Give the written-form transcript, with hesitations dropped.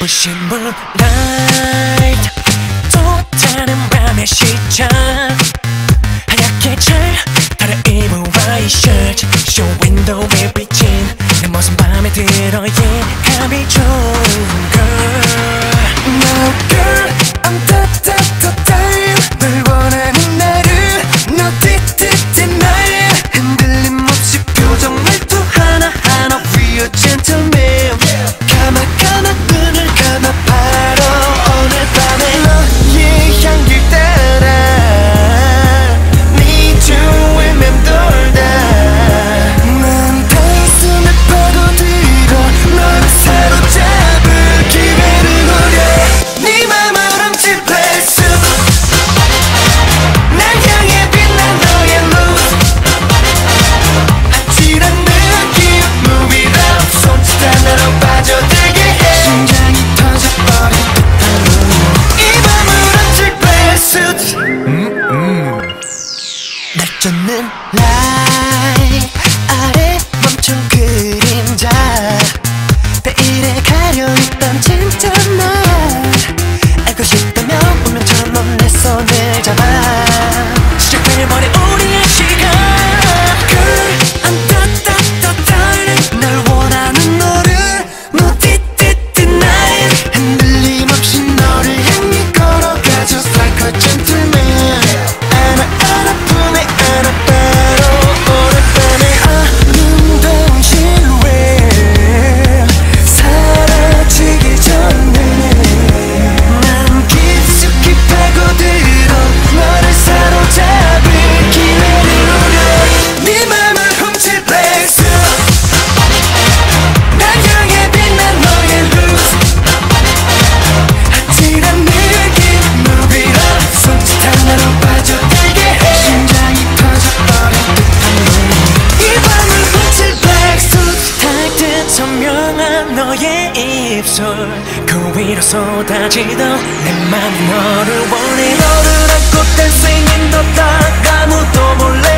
눈부신 moonlight 또 다른 밤의 시작 하얗게 잘 달아입은 white shirt show window에 비친 내 모습 맘에 들어 yeah 감이 좋은 girl No girl I'm the time 널 원하는 나를 너 띠띠띠 날 흔들림 없이 표정 말투 하나하나 We a gentleman 감아 눈을 감아 바로 오늘 밤에 너의 향기를 따라 네 주위에 맴돌다 난 단숨에 파고들어 너를 사로잡을 기회를 노려 네 맘을 훔칠 place 날 향해 빛난 너의 luz 아찔한 느낌 Move it up 손짓 하나로 빠져들게 해 심장이 터져버릴 듯한 이 밤을 훔칠 place 날 쫓는 light 아래 멈춘 그림자 베일에 가려있던 진짜 날 알고 싶다면 운명처럼 넌 내 손을 잡아 시작돼버린 우리의 시간 Girl I'm the darling 날 원하는 너를 너 띠띠띠 날 흔들림 없이 너를 향해 걸어가 Just like a gentleman 안아 품에 안아 바로 오랫밤에 아름다운 실루엣 사라지기 전에 난 깊숙이 파고들어 너를 사로잡을 기회를 노려 네 맘을 훔칠 place 날 향해 빛난 너의 luz 아찔한 느낌 Move it up 손짓 하나로 빠져들게 해 심장이 터져버릴 듯한 이 밤을 훔칠 black suit 달빛 선명한 너의 입술 그 위로 쏟아지던 내 맘이 너를 원해 너를 안고 dancing in the dark 아무도 몰라